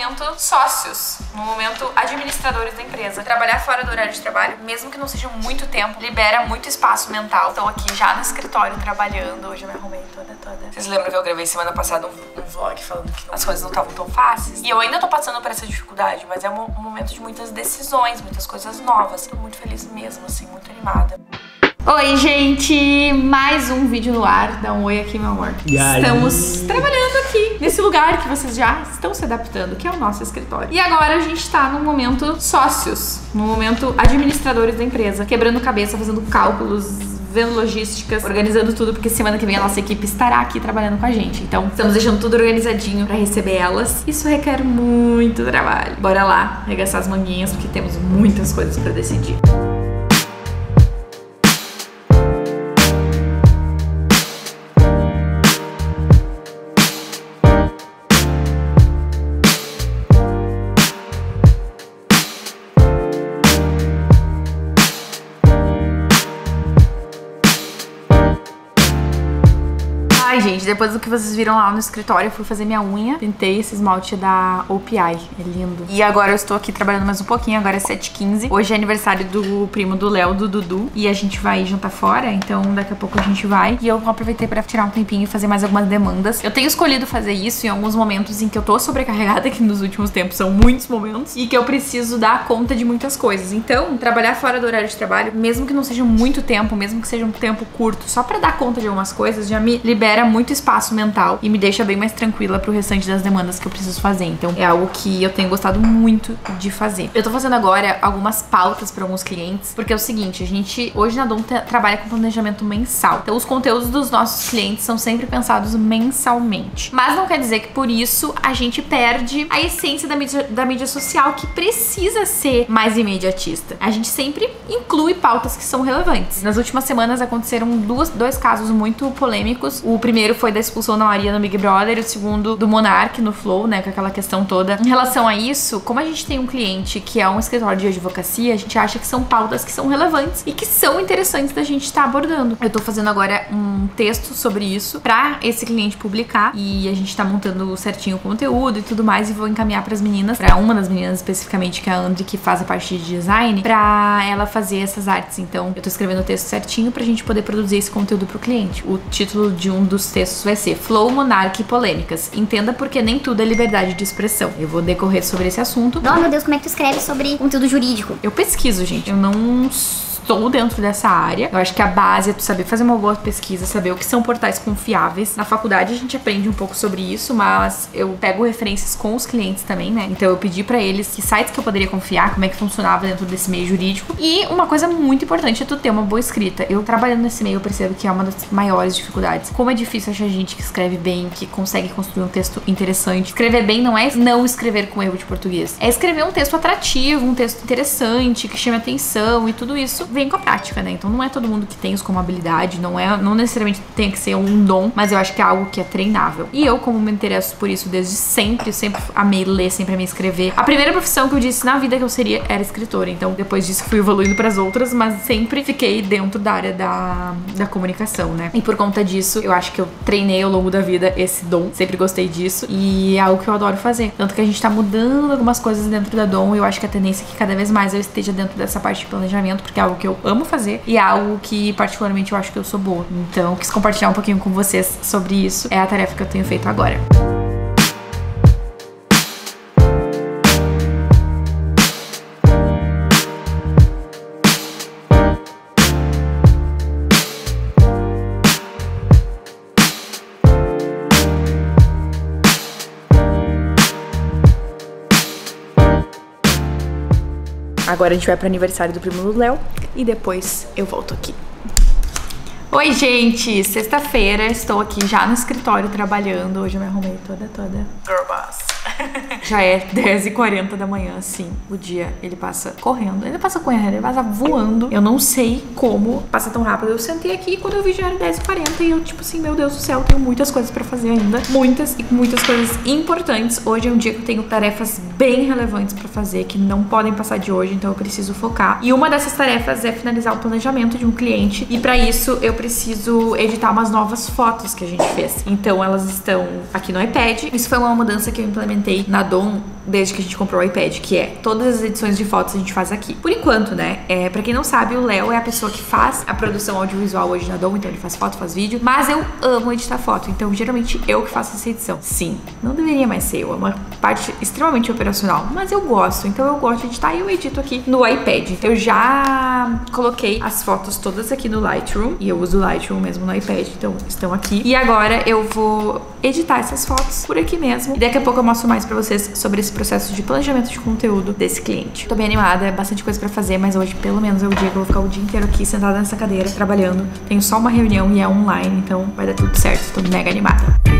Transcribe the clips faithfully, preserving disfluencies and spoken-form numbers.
momento sócios, no momento administradores da empresa. Trabalhar fora do horário de trabalho, mesmo que não seja muito tempo, libera muito espaço mental. Estou aqui já no escritório trabalhando, hoje eu me arrumei toda, toda. Vocês lembram que eu gravei semana passada um, um vlog falando que as coisas não estavam tão fáceis? E eu ainda tô passando por essa dificuldade, mas é um, um momento de muitas decisões, muitas coisas novas. Tô muito feliz mesmo, assim, muito animada. Oi, gente! Mais um vídeo no ar. Dá um oi aqui, meu amor. E aí? Estamos trabalhando aqui, nesse lugar que vocês já estão se adaptando, que é o nosso escritório. E agora a gente tá no momento sócios, no momento administradores da empresa, quebrando cabeça, fazendo cálculos, vendo logísticas, organizando tudo, porque semana que vem a nossa equipe estará aqui trabalhando com a gente. Então, estamos deixando tudo organizadinho pra receber elas. Isso requer muito trabalho. Bora lá, arregaçar as manguinhas, porque temos muitas coisas pra decidir. Ai, gente, depois do que vocês viram lá no escritório, eu fui fazer minha unha. Pintei esse esmalte da O P I, é lindo. E agora eu estou aqui trabalhando mais um pouquinho, agora é sete e quinze. Hoje é aniversário do primo do Léo, do Dudu. E a gente vai jantar fora, então daqui a pouco a gente vai. E eu aproveitei pra tirar um tempinho e fazer mais algumas demandas. Eu tenho escolhido fazer isso em alguns momentos em que eu tô sobrecarregada, que nos últimos tempos são muitos momentos, e que eu preciso dar conta de muitas coisas. Então, trabalhar fora do horário de trabalho, mesmo que não seja muito tempo, mesmo que seja um tempo curto, só pra dar conta de algumas coisas, já me libera muito espaço mental e me deixa bem mais tranquila pro restante das demandas que eu preciso fazer. Então é algo que eu tenho gostado muito de fazer. Eu tô fazendo agora algumas pautas para alguns clientes, porque é o seguinte, a gente hoje na Dom trabalha com planejamento mensal. Então os conteúdos dos nossos clientes são sempre pensados mensalmente. Mas não quer dizer que por isso a gente perde a essência da mídia, da mídia social, que precisa ser mais imediatista. A gente sempre inclui pautas que são relevantes. Nas últimas semanas aconteceram duas, dois casos muito polêmicos. O primeiro foi da expulsão da Maria no Big Brother, e o segundo do Monark no Flow, né, com aquela questão toda. Em relação a isso, como a gente tem um cliente que é um escritório de advocacia, a gente acha que são pautas que são relevantes e que são interessantes da gente estar tá abordando. Eu tô fazendo agora um texto sobre isso pra esse cliente publicar, e a gente tá montando certinho o conteúdo e tudo mais, e vou encaminhar pras meninas, pra uma das meninas especificamente, que é a Andri, que faz a parte de design, pra ela fazer essas artes. Então eu tô escrevendo o texto certinho pra gente poder produzir esse conteúdo pro cliente. O título de um dos textos vai ser Flow, Monark e Polêmicas. Entenda porque nem tudo é liberdade de expressão. Eu vou decorrer sobre esse assunto. Oh, meu Deus, como é que tu escreve sobre conteúdo jurídico? Eu pesquiso, gente. Eu não estou dentro dessa área. Eu acho que a base é tu saber fazer uma boa pesquisa, saber o que são portais confiáveis. Na faculdade a gente aprende um pouco sobre isso, mas eu pego referências com os clientes também, né? Então eu pedi pra eles que sites que eu poderia confiar, como é que funcionava dentro desse meio jurídico. E uma coisa muito importante é tu ter uma boa escrita. Eu, trabalhando nesse meio, eu percebo que é uma das maiores dificuldades. Como é difícil achar gente que escreve bem, que consegue construir um texto interessante. Escrever bem não é não escrever com erro de português. É escrever um texto atrativo, um texto interessante, que chame atenção, e tudo isso vem com a prática, né? Então não é todo mundo que tem isso como habilidade, não é, não necessariamente tem que ser um dom, mas eu acho que é algo que é treinável. E eu, como me interesso por isso desde sempre, eu sempre amei ler, sempre amei escrever. A primeira profissão que eu disse na vida que eu seria era escritora, então depois disso fui evoluindo pras outras, mas sempre fiquei dentro da área da, da comunicação, né? E por conta disso, eu acho que eu treinei ao longo da vida esse dom, sempre gostei disso, e é algo que eu adoro fazer. Tanto que a gente tá mudando algumas coisas dentro da Dom, e eu acho que a tendência é que cada vez mais eu esteja dentro dessa parte de planejamento, porque é algo que eu amo fazer e é algo que particularmente eu acho que eu sou boa. Então eu quis compartilhar um pouquinho com vocês sobre isso. É a tarefa que eu tenho feito agora. Agora a gente vai pro aniversário do primo do Léo e depois eu volto aqui. Oi, gente! Sexta-feira, estou aqui já no escritório trabalhando. Hoje eu me arrumei toda, toda girl boss. Já é dez e quarenta da manhã, assim. O dia, ele passa correndo. Ele passa correndo, ele passa voando. Eu não sei como passa tão rápido. Eu sentei aqui e quando eu vi já era dez e quarenta e eu, tipo assim, meu Deus do céu, tenho muitas coisas pra fazer ainda. Muitas e muitas coisas importantes. Hoje é um dia que eu tenho tarefas bem relevantes pra fazer, que não podem passar de hoje, então eu preciso focar. E uma dessas tarefas é finalizar o planejamento de um cliente. E pra isso, eu preciso editar umas novas fotos que a gente fez. Então, elas estão aqui no iPad. Isso foi uma mudança que eu implementei implementei na Dom desde que a gente comprou o iPad, que é todas as edições de fotos a gente faz aqui. Por enquanto, né? É, pra quem não sabe, o Léo é a pessoa que faz a produção audiovisual hoje na Dom, então ele faz foto, faz vídeo, mas eu amo editar foto, então geralmente eu que faço essa edição. Sim, não deveria mais ser, é uma parte extremamente operacional, mas eu gosto, então eu gosto de editar e eu edito aqui no iPad. Eu já coloquei as fotos todas aqui no Lightroom, e eu uso o Lightroom mesmo no iPad, então estão aqui. E agora eu vou editar essas fotos por aqui mesmo, e daqui a pouco eu mostro mais pra vocês sobre esse processo de planejamento de conteúdo desse cliente. Tô bem animada, é bastante coisa pra fazer, mas hoje pelo menos é o dia que eu vou ficar o dia inteiro aqui sentada nessa cadeira, trabalhando. Tenho só uma reunião e é online, então vai dar tudo certo, tô mega animada.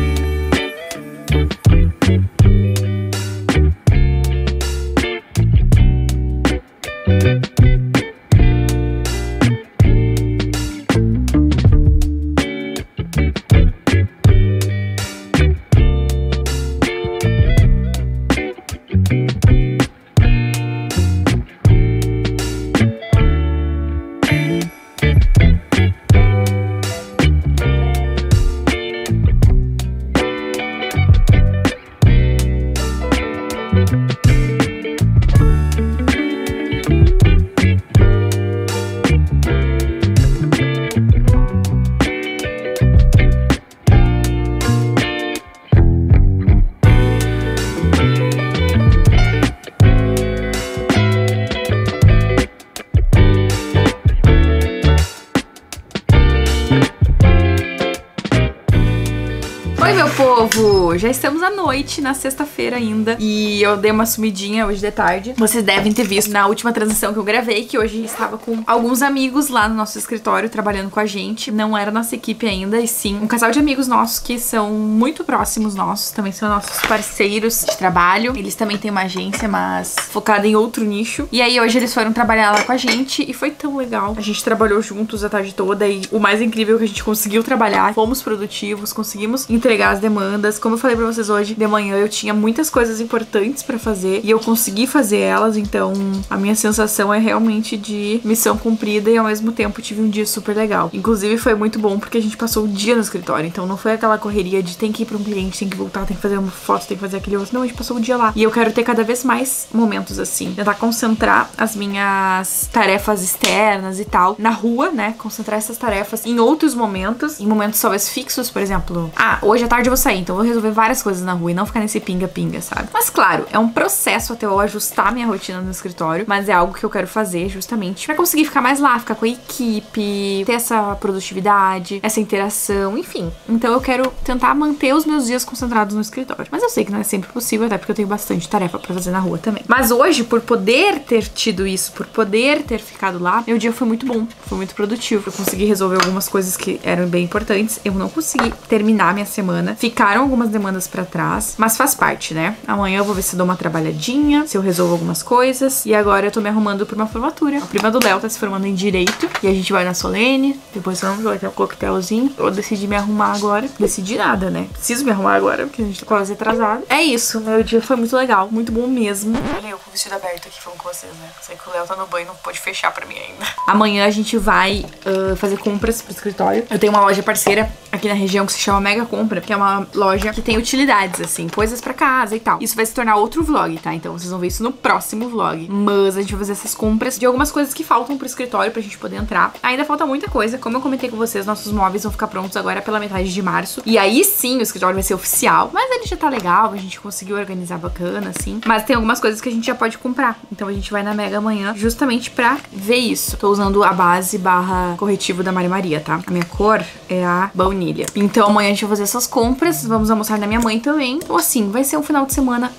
Oi, meu povo! Já estamos à noite, na sexta-feira ainda, e eu dei uma sumidinha hoje de tarde. Vocês devem ter visto na última transição que eu gravei, que hoje estava com alguns amigos lá no nosso escritório, trabalhando com a gente. Não era nossa equipe ainda, e sim um casal de amigos nossos que são muito próximos nossos, também são nossos parceiros de trabalho. Eles também têm uma agência, mas focada em outro nicho. E aí hoje eles foram trabalhar lá com a gente, e foi tão legal. A gente trabalhou juntos a tarde toda, e o mais incrível é que a gente conseguiu trabalhar, fomos produtivos, conseguimos entregar as demandas. Como eu falei pra vocês hoje, de manhã eu tinha muitas coisas importantes pra fazer e eu consegui fazer elas, então a minha sensação é realmente de missão cumprida e ao mesmo tempo tive um dia super legal. Inclusive foi muito bom porque a gente passou o dia no escritório, então não foi aquela correria de tem que ir pra um cliente, tem que voltar, tem que fazer uma foto, tem que fazer aquele outro. Não, a gente passou o dia lá. E eu quero ter cada vez mais momentos assim, tentar concentrar as minhas tarefas externas e tal na rua, né? Concentrar essas tarefas em outros momentos, em momentos talvez fixos, por exemplo, ah, hoje à tarde eu vou sair, então eu vou resolver várias coisas na rua e não ficar nesse pinga-pinga, sabe? Mas claro, é um processo até eu ajustar minha rotina no escritório, mas é algo que eu quero fazer justamente pra conseguir ficar mais lá, ficar com a equipe, ter essa produtividade, essa interação, enfim. Então eu quero tentar manter os meus dias concentrados no escritório. Mas eu sei que não é sempre possível, até porque eu tenho bastante tarefa pra fazer na rua também. Mas hoje, por poder ter tido isso, por poder ter ficado lá, meu dia foi muito bom, foi muito produtivo. Eu consegui resolver algumas coisas que eram bem importantes. Eu não consegui terminar minha semana. Ficaram algumas demandas pra trás, mas faz parte, né? Amanhã eu vou ver se dou uma trabalhadinha, se eu resolvo algumas coisas. E agora eu tô me arrumando pra uma formatura. A prima do Léo tá se formando em Direito e a gente vai na Solene, depois vamos, vai ter um coquetelzinho. Eu decidi me arrumar agora. Decidi nada, né? Preciso me arrumar agora, porque a gente tá quase atrasado. É isso, meu dia foi muito legal, muito bom mesmo. Olha eu com o vestido aberto aqui falando com vocês, né? Sei que o Léo tá no banho, não pode fechar pra mim ainda. Amanhã a gente vai uh, fazer compras pro escritório. Eu tenho uma loja parceira aqui na região que se chama Mega Compra, que é uma loja que tem utilidades, assim, coisas pra casa e tal. Isso vai se tornar outro vlog, tá? Então vocês vão ver isso no próximo vlog. Mas a gente vai fazer essas compras de algumas coisas que faltam pro escritório pra gente poder entrar. Ainda falta muita coisa. Como eu comentei com vocês, nossos móveis vão ficar prontos agora pela metade de março. E aí sim o escritório vai ser oficial. Mas ele já tá legal, a gente conseguiu organizar bacana, assim. Mas tem algumas coisas que a gente já pode comprar. Então a gente vai na Mega amanhã justamente pra ver isso. Tô usando a base barra corretivo da Mari Maria, tá? A minha cor é a baunilha. Então amanhã a gente vai fazer essas compras. Vamos almoçar na minha mãe também. Então assim, vai ser um final de semana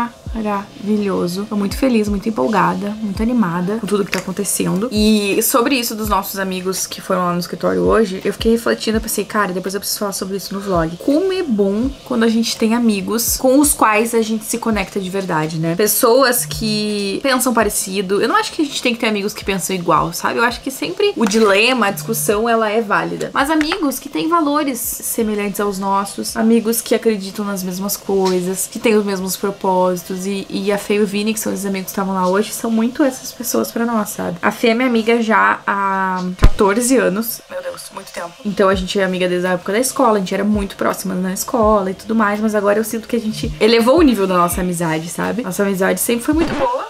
maravilhoso. Tô muito feliz, muito empolgada, muito animada com tudo que tá acontecendo. E sobre isso dos nossos amigos que foram lá no escritório hoje, eu fiquei refletindo, eu pensei, cara, depois eu preciso falar sobre isso no vlog. Como é bom quando a gente tem amigos com os quais a gente se conecta de verdade, né? Pessoas que pensam parecido. Eu não acho que a gente tem que ter amigos que pensam igual, sabe? Eu acho que sempre o dilema, a discussão, ela é válida. Mas amigos que têm valores semelhantes aos nossos, amigos que acreditam nas mesmas coisas, que têm os mesmos propósitos. E, e a Fê e o Vini, que são os amigos que estavam lá hoje, são muito essas pessoas pra nós, sabe? A Fê é minha amiga já há quatorze anos. Meu Deus, anos, muito tempo. Então a gente é amiga desde a época da escola, a gente era muito próxima na escola e tudo mais, mas agora eu sinto que a gente elevou o nível da nossa amizade, sabe? Nossa amizade sempre foi muito boa.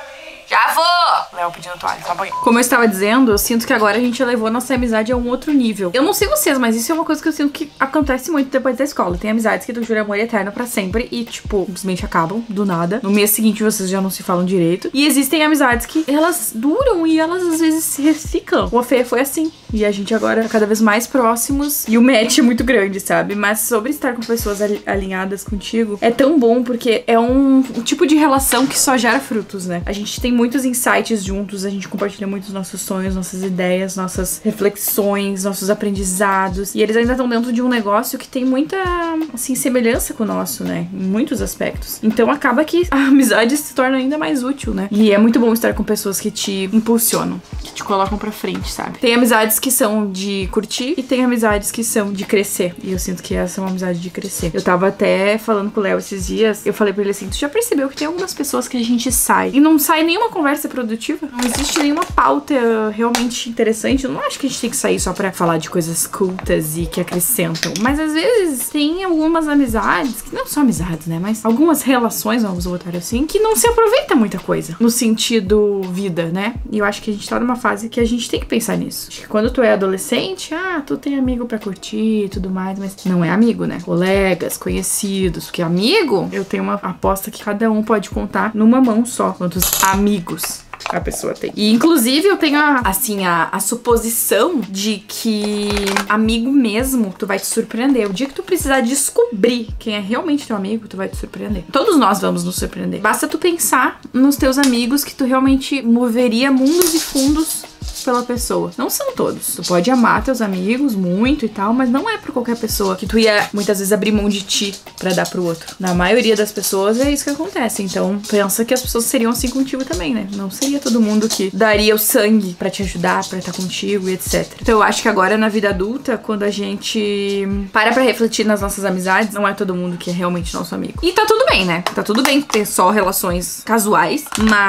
Já vou! Léo pedindo toalha, só um pouquinho. Como eu estava dizendo, eu sinto que agora a gente elevou a nossa amizade a um outro nível. Eu não sei vocês, mas isso é uma coisa que eu sinto que acontece muito depois da escola. Tem amizades que tu jura amor eterno pra sempre e, tipo, simplesmente acabam do nada. No mês seguinte vocês já não se falam direito. E existem amizades que elas duram e elas às vezes se reciclam. O Fê foi assim. E a gente agora é cada vez mais próximos. E o match é muito grande, sabe? Mas sobre estar com pessoas alinhadas contigo, é tão bom porque é um, um tipo de relação que só gera frutos, né? A gente tem muitos insights juntos, a gente compartilha muitos nossos sonhos, nossas ideias, nossas reflexões, nossos aprendizados. E eles ainda estão dentro de um negócio que tem muita, assim, semelhança com o nosso, né? Em muitos aspectos. Então acaba que a amizade se torna ainda mais útil, né? E é muito bom estar com pessoas que te impulsionam, que te colocam pra frente, sabe? Tem amizades que são de curtir e tem amizades que são de crescer. E eu sinto que essa é uma amizade de crescer. Eu tava até falando com o Léo esses dias, eu falei pra ele assim, tu já percebeu que tem algumas pessoas que a gente sai e não sai nenhuma conversa produtiva? Não existe nenhuma pauta realmente interessante. Eu não acho que a gente tem que sair só pra falar de coisas cultas e que acrescentam. Mas às vezes tem algumas amizades, que não são amizades, né? Mas algumas relações, vamos botar assim, que não se aproveita muita coisa. No sentido vida, né? E eu acho que a gente tá numa fase que a gente tem que pensar nisso. Acho que quando tu é adolescente, ah, tu tem amigo pra curtir e tudo mais, mas não é amigo, né? Colegas, conhecidos, porque amigo, eu tenho uma aposta que cada um pode contar numa mão só, quantos amigos a pessoa tem. E inclusive eu tenho a, assim, a, a suposição de que amigo mesmo, tu vai te surpreender. O dia que tu precisar descobrir quem é realmente teu amigo, tu vai te surpreender. Todos nós vamos nos surpreender. Basta tu pensar nos teus amigos que tu realmente moveria mundos e fundos pela pessoa. Não são todos. Tu pode amar teus amigos muito e tal, mas não é por qualquer pessoa que tu ia muitas vezes abrir mão de ti pra dar pro outro. Na maioria das pessoas é isso que acontece. Então pensa que as pessoas seriam assim contigo também, né? Não seria todo mundo que daria o sangue pra te ajudar, pra estar contigo e etcétera. Então eu acho que agora na vida adulta, quando a gente para pra refletir nas nossas amizades, não é todo mundo que é realmente nosso amigo. E tá tudo bem, né? Tá tudo bem ter só relações casuais,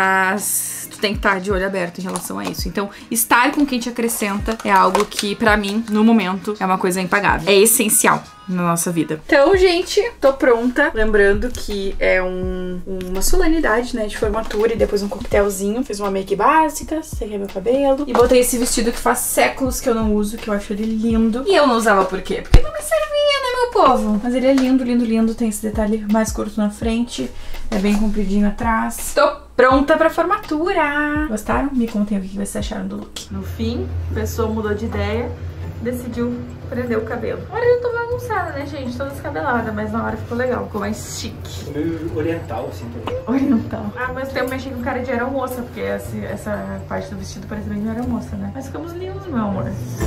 mas tem que estar de olho aberto em relação a isso. Então, estar com quem te acrescenta é algo que, pra mim, no momento, é uma coisa impagável. É essencial na nossa vida. Então, gente, tô pronta. Lembrando que é um, uma solenidade, né, de formatura e depois um coquetelzinho. Fiz uma make básica, sequei meu cabelo e botei esse vestido que faz séculos que eu não uso, que eu acho ele lindo. E eu não usava por quê? Porque não me servia, né, meu povo? Mas ele é lindo, lindo, lindo. Tem esse detalhe mais curto na frente, é bem compridinho atrás. Tô pronta pra formatura! Gostaram? Me contem o que vocês acharam do look. No fim, a pessoa mudou de ideia, decidiu prender o cabelo. Agora eu tô bagunçada, né, gente? Tô descabelada, mas na hora ficou legal, ficou mais chique. Meio oriental, assim, também. Oriental. Ah, mas tempo eu achei com cara de aeromoça, porque essa, essa parte do vestido parece bem de aeromoça, né? Mas ficamos lindos, meu amor.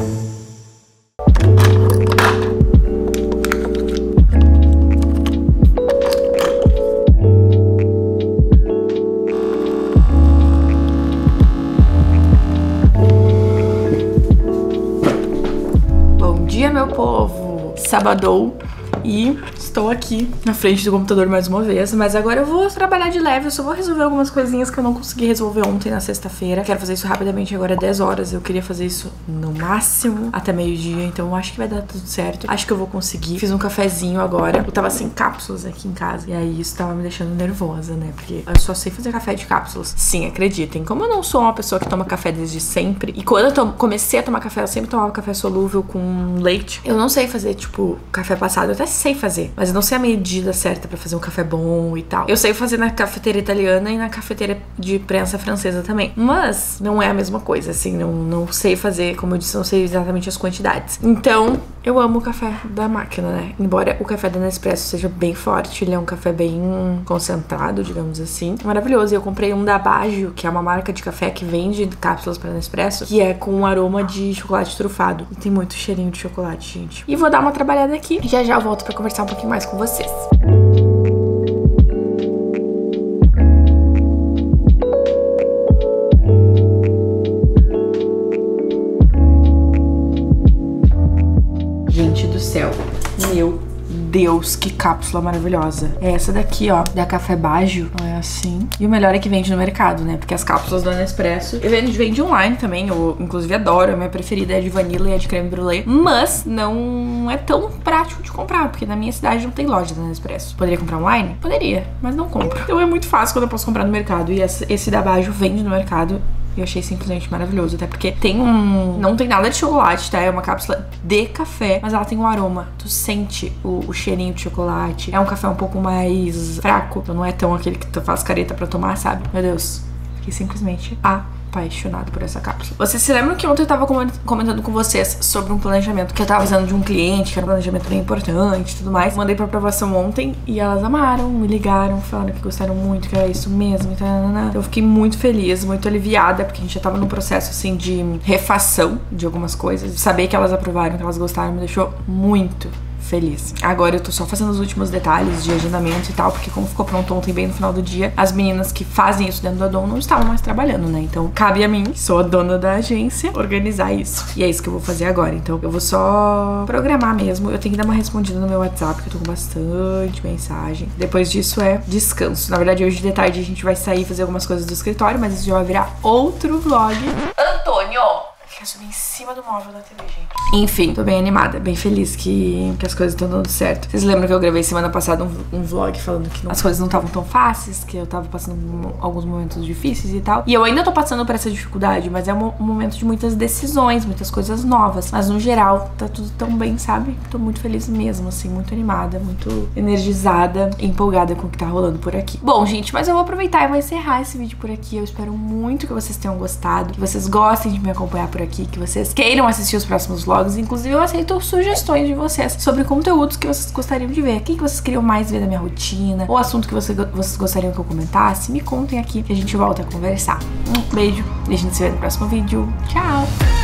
Meu povo, sabadou e estou aqui na frente do computador mais uma vez, mas agora eu vou trabalhar de leve, eu só vou resolver algumas coisinhas que eu não consegui resolver ontem na sexta-feira. Quero fazer isso rapidamente, agora é dez horas, eu queria fazer isso no máximo até meio-dia, então eu acho que vai dar tudo certo. Acho que eu vou conseguir. Fiz um cafezinho agora, eu tava sem cápsulas aqui em casa, e aí isso tava me deixando nervosa, né, porque eu só sei fazer café de cápsulas. Sim, acreditem, como eu não sou uma pessoa que toma café desde sempre, e quando eu to- comecei a tomar café, eu sempre tomava café solúvel com leite, eu não sei fazer, tipo, café passado, eu até sei fazer, mas eu não sei a medida certa pra fazer um café bom e tal. Eu sei fazer na cafeteira italiana e na cafeteira de prensa francesa também, mas não é a mesma coisa, assim, não, não sei fazer, como eu disse, não sei exatamente as quantidades. Então, eu amo o café da máquina, né? Embora o café da Nespresso seja bem forte, ele é um café bem concentrado, digamos assim. Maravilhoso. E eu comprei um da Baggio, que é uma marca de café que vende cápsulas para Nespresso, que é com um aroma de chocolate trufado. E tem muito cheirinho de chocolate, gente. E vou dar uma trabalhada aqui. Já já eu volto pra conversar um pouquinho mais com vocês. Gente do céu, meu Deus Deus, que cápsula maravilhosa. É essa daqui, ó, da Café Baggio. É assim. E o melhor é que vende no mercado, né? Porque as cápsulas do Nespresso vende, vende online também. Eu, inclusive, adoro. A minha preferida é a de vanilla e a de creme brulee. Mas não é tão prático de comprar, porque na minha cidade não tem loja da Nespresso. Poderia comprar online? Poderia, mas não compro. Então é muito fácil quando eu posso comprar no mercado. E esse da Baggio vende no mercado. E eu achei simplesmente maravilhoso, até porque tem um... Não tem nada de chocolate, tá? É uma cápsula de café, mas ela tem um aroma. Tu sente o, o cheirinho de chocolate. É um café um pouco mais fraco, então não é tão aquele que tu faz careta pra tomar, sabe? Meu Deus, fiquei simplesmente apaixonado por essa cápsula. Vocês se lembram que ontem eu tava comentando com vocês sobre um planejamento que eu tava fazendo de um cliente, que era um planejamento bem importante e tudo mais. Mandei pra aprovação ontem e elas amaram, me ligaram, falaram que gostaram muito, que era isso mesmo e tal. Então eu fiquei muito feliz, muito aliviada, porque a gente já tava num processo assim de refação de algumas coisas. Saber que elas aprovaram, que elas gostaram, me deixou muito feliz. Agora eu tô só fazendo os últimos detalhes de agendamento e tal, porque como ficou pronto ontem bem no final do dia, as meninas que fazem isso dentro do Adon não estavam mais trabalhando, né? Então cabe a mim, que sou a dona da agência, organizar isso. E é isso que eu vou fazer agora. Então eu vou só programar mesmo. Eu tenho que dar uma respondida no meu WhatsApp, que eu tô com bastante mensagem. Depois disso é descanso. Na verdade, hoje de tarde a gente vai sair fazer algumas coisas do escritório, mas isso já vai virar outro vlog. Antônio! Quer subir em cima do móvel da T V, gente. Enfim, tô bem animada, bem feliz que, que as coisas estão dando certo. Vocês lembram que eu gravei semana passada um, um vlog falando que não, as coisas não estavam tão fáceis, que eu tava passando alguns momentos difíceis e tal. E eu ainda tô passando por essa dificuldade, mas é um, um momento de muitas decisões, muitas coisas novas. Mas no geral, tá tudo tão bem, sabe? Tô muito feliz mesmo, assim, muito animada, muito energizada e empolgada com o que tá rolando por aqui. Bom, gente, mas eu vou aproveitar e vou encerrar esse vídeo por aqui. Eu espero muito que vocês tenham gostado, que vocês gostem de me acompanhar por aqui, que vocês queiram assistir os próximos vlogs. Inclusive eu aceito sugestões de vocês sobre conteúdos que vocês gostariam de ver. O que vocês queriam mais ver da minha rotina, ou assunto que vocês, vocês gostariam que eu comentasse. Me contem aqui que a gente volta a conversar. Um beijo, a gente se vê no próximo vídeo. Tchau!